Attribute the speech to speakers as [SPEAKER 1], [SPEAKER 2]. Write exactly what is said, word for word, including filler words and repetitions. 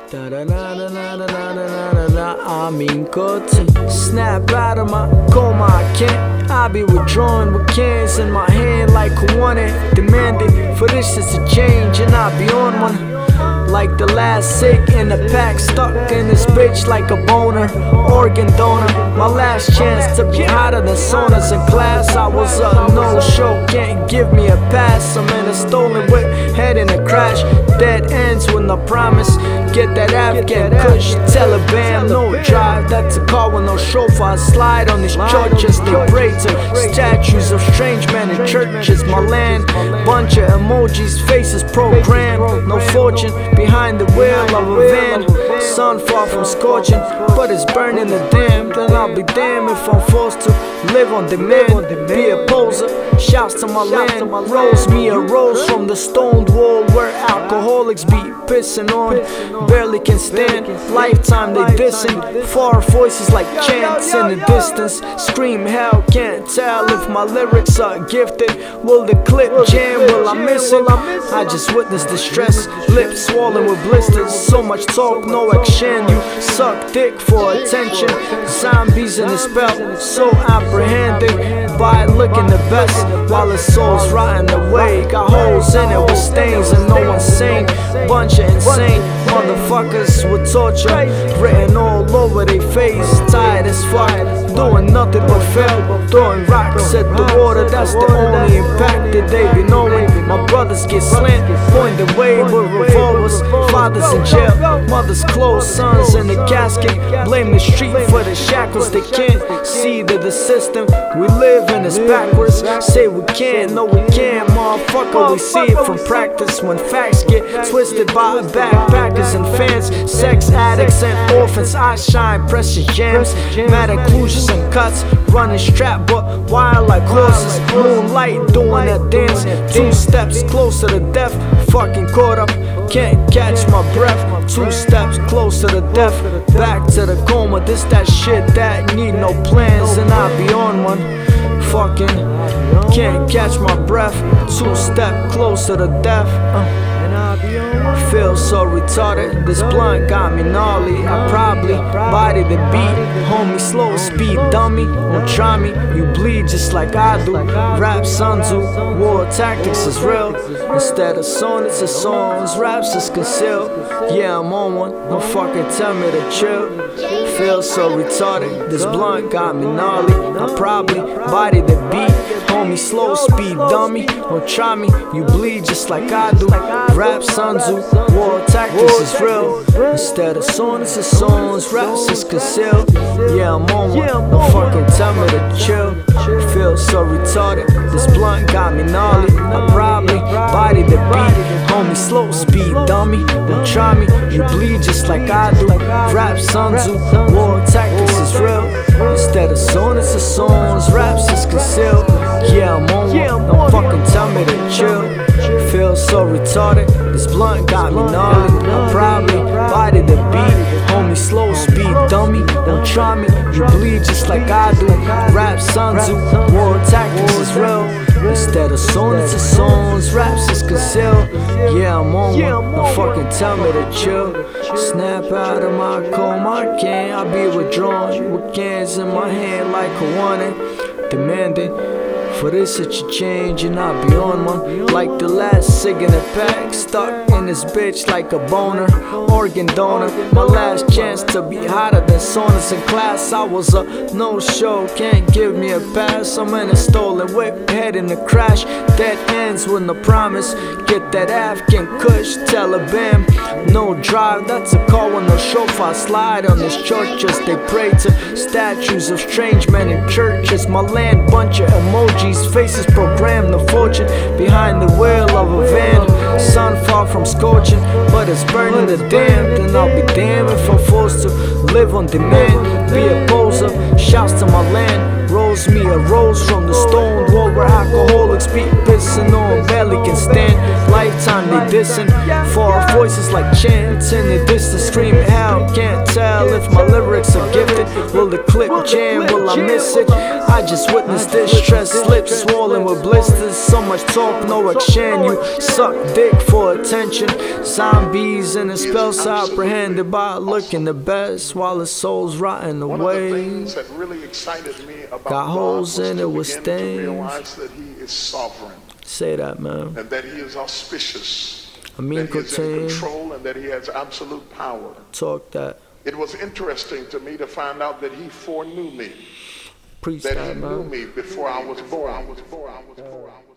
[SPEAKER 1] I mean good to snap out of my coma, I can't. I be withdrawing with cans in my hand like who want it. Demanding for this is a change and I be on one. Like the last sick in the pack, stuck in this bitch like a boner, organ donor. My last chance to be hotter than saunas in class. I was a no-show, can't give me a pass. I'm in a stolen whip, head in a crash. Dead ends with no promise. Get that Afghan Kush, Taliban, no drive. That's a car with no chauffeur. I slide on these churches, they pray to statues of strange men in churches. My land, bunch of emojis, faces programmed. No fortune behind the wheel of a van. Sun far from scorching, but it's burning the dam. Then I'll be damned if I'm forced to live on demand. Be a poser, shouts to my land. Rose me a rose from the stoned wall where alcoholics be pissing on. Barely can stand, lifetime they dissing. Far voices like chants in the distance. Scream hell, can't tell if my lyrics are gifted. Will the clip jam, will I miss it? I just witnessed distress, lips swollen with blisters. So much talk, no action, you suck dick for attention. Zombies in the spell, so apprehended by looking the best while the soul's rotting away. Got holes in it with stains and no one's sane. Bunch of insane motherfuckers with torture written all over their face. Tired as fuck, doing nothing but fail. Throwing rocks at the water, that's the only impact that they be knowing. My brothers get slant, pointed away with revolvers. Fathers in jail, mothers close, sons in the casket. Blame the street for the shackles they can't see that the system we live in is backwards. Say we can't, no we can't, motherfucker. We see it from practice when facts get twisted by backpackers and fans. Sex addicts and orphans, I shine, precious gems. Mad inclusions and cuts, running strap but wild like horses. Moonlight doing that dance, two steps closer to death. Fucking caught up, can't catch my breath. Two steps closer to death, back to the coma. This that shit that need no plans and I be on one. Fucking can't catch my breath. Two step closer to death. uh. Feel so retarded, this blunt got me gnarly. I probably body the beat, homie slow speed dummy. Don't try me, you bleed just like I do. Rap Sun Tzu, war tactics is real. Instead of sonnets or songs, raps is concealed. Yeah, I'm on one, don't fucking tell me to chill. Feel so retarded, this blunt got me gnarly. I probably body the beat, homie slow speed dummy. Don't try me, you bleed just like I do. Rap Sun Tzu, war tactics is real. Instead of sonnets or songs, raps is concealed. Yeah, I'm on one, don't fucking tell me to chill. Feel so retarded, this blunt got me gnarly. I probably body the beat, homie slow speed dummy. Don't try me, you bleed just like I do. Rap Sun Tzu, war tactics is real. Instead of sonnets or songs, raps is concealed. Yeah, I'm on one, don't fucking tell me to chill. Feel so retarded, this blunt got me gnarly. I probably body the beat, homie slow speed dummy. Don't try me, you bleed just like I do. Rap Sun Tzu, war tactics is real. Instead of sonnets or songs, raps is concealed. Yeah, I'm on one, don't fucking tell me to chill. Snap out of my coma, I can't. I be withdrawn with cans in my hand like a wanted. Demanding for this such a change and I be on one. Like the last cig in the pack, stuck in this bitch like a boner, organ donor. My last chance to be hotter than saunas in class. I was a no-show, can't give me a pass. I'm in a stolen whip, head in a crash. Dead ends with no promise. Get that Afghan Kush, Taliban, no drive. That's a car with no chauffeur. I slide on these churches, they pray to statues of strange men in churches. My land, bunch of emojis, faces programmed, no fortune behind the wheel of a van. Sun far from scorching, but it's burning the dam. Then I'll be damned if I'm forced to live on demand. Be a poser, shouts to my land. Rose calls me a rose from the stone wall where alcoholics be pissing on, barely can stand. Lifetime they dissing, far voices like chants in the distance screaming hell. Can't tell if my lyrics are gifted. Will the clip jam? Will I miss it? I just witnessed distress, lips swollen with blisters. So much talk, no action. You suck dick for attention. Zombies in the spells apprehended by looking the best while the soul's rotting away.
[SPEAKER 2] One of the things that really excited me about
[SPEAKER 1] Got holes
[SPEAKER 2] God was
[SPEAKER 1] in
[SPEAKER 2] to
[SPEAKER 1] it with
[SPEAKER 2] begin
[SPEAKER 1] stains.
[SPEAKER 2] to realize that He is sovereign.
[SPEAKER 1] Say that, man.
[SPEAKER 2] And that He is auspicious.
[SPEAKER 1] I mean,
[SPEAKER 2] that He is in
[SPEAKER 1] Coutinho.
[SPEAKER 2] control and that He has absolute power.
[SPEAKER 1] Talk that.
[SPEAKER 2] It was interesting to me to find out that He foreknew me.
[SPEAKER 1] Preach
[SPEAKER 2] That
[SPEAKER 1] that,
[SPEAKER 2] He knew
[SPEAKER 1] man.
[SPEAKER 2] me before I was born.